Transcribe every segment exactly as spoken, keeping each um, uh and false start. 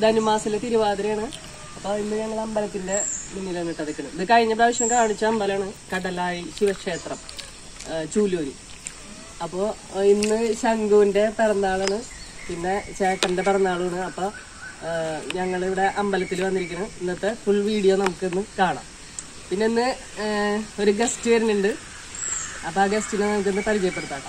ധനുമാസിലെ തിരുവാതിരയാണ്. അപ്പൊ ഇന്ന് ഞങ്ങൾ അമ്പലത്തിന്റെ മുന്നിലാണ് ഇട്ടത്. ഇത് കഴിഞ്ഞ പ്രാവശ്യം കാണിച്ച അമ്പലമാണ് കടലായി ശിവക്ഷേത്രം ചൂലൂര്. അപ്പോ ഇന്ന് ശംഖുവിന്റെ പിറന്നാളാണ്, പിന്നെ ചേട്ടന്റെ പിറന്നാളാണ്. അപ്പൊ ഞങ്ങളിവിടെ അമ്പലത്തിൽ വന്നിരിക്കണം. ഇന്നത്തെ ഫുൾ വീഡിയോ നമുക്കിന്ന് കാണാം. പിന്നെ ഇന്ന് ഒരു ഗസ്റ്റ് വരുന്നുണ്ട്. അപ്പൊ ആ ഗസ്റ്റിനെ നമുക്കിന്ന് പരിചയപ്പെടുത്താം.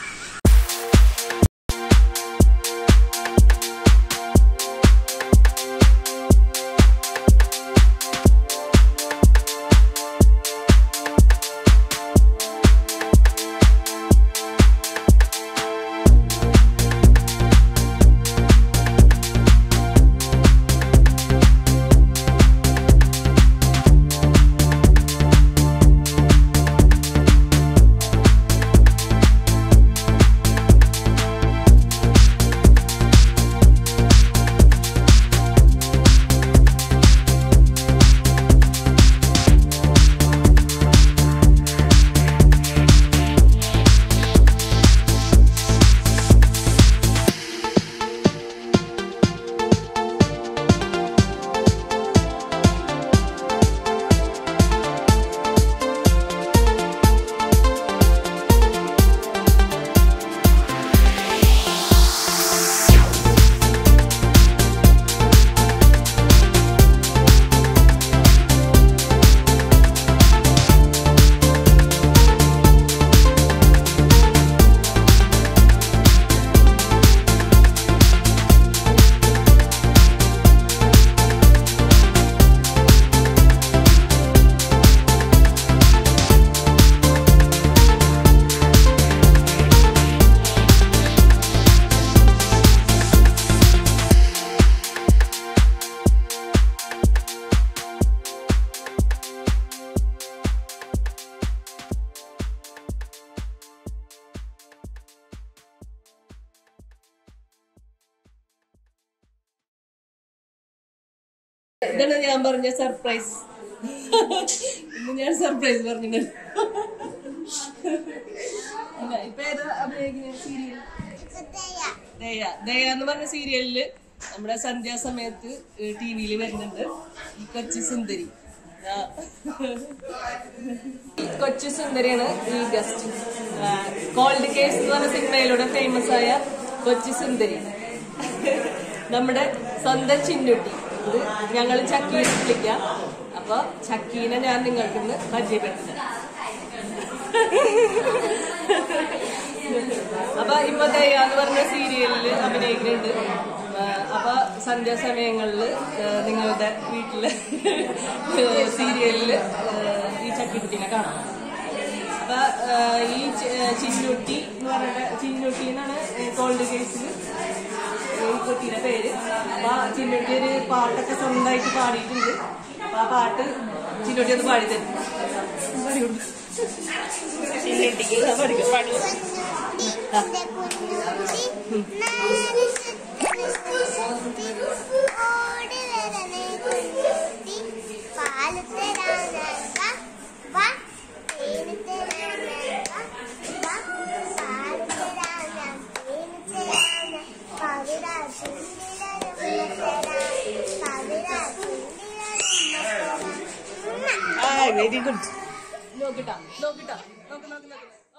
ഇതാണ് ഞാൻ പറഞ്ഞ സർപ്രൈസ്. ഇന്ന് ഞാൻ സർപ്രൈസ് പറഞ്ഞിട്ടുണ്ട്. ഇപ്പൊ ഏതാ അഭിനയിക്കുന്ന സീരിയൽ? ദയ. ദയ എന്ന് പറഞ്ഞ സീരിയലില് നമ്മുടെ സന്ധ്യാസമയത്ത് ടി വിയിൽ വരുന്നുണ്ട് ഈ കൊച്ചു സുന്ദരി. കൊച്ചു സുന്ദരിയാണ് ഈ ഗസ്റ്റ്. കോൾഡ് കേസ് എന്ന് പറഞ്ഞ സിനിമയിലൂടെ ഫേമസ് ആയ കൊച്ചു സുന്ദരി, നമ്മുടെ സ്വന്തം ചിന്നുട്ടി. ഇത് ഞങ്ങൾ ചക്കീനെ വിളിക്കാം. അപ്പൊ ചക്കീനെ ഞാൻ നിങ്ങൾക്ക് ഇന്ന് പരിചയപ്പെടുത്തുന്നത്. അപ്പൊ ഇപ്പൊ ദയ എന്ന് പറഞ്ഞ സീരിയലില് അഭിനയിക്കുന്നുണ്ട്. അപ്പൊ സന്ധ്യാസമയങ്ങളില് നിങ്ങളുടെ വീട്ടില് സീരിയലില് ഈ ചക്കിക്കുട്ടീനെ കാണാം. അപ്പൊ ഈ ചിന്നുട്ടി എന്ന് പറഞ്ഞ ചിന്നുട്ടി എന്നാണ് കോൾഡ് കേസിൽ ഈ കുട്ടീന്റെ പേര്. അപ്പൊ ചിന്നുട്ടി ഒരു പാട്ടൊക്കെ സ്വന്തമായിട്ട് പാടിയിട്ടുണ്ട്. അപ്പൊ ആ പാട്ട് ചിന്നുട്ടി ഒന്ന് പാടി തരും. ചിന്നുട്ടിക്ക് പഠിക്കും പാടി. Very good. നോക്കിട്ടാ നോക്കിട്ടാ നോക്ക് നോക്ക് നോക്ക്.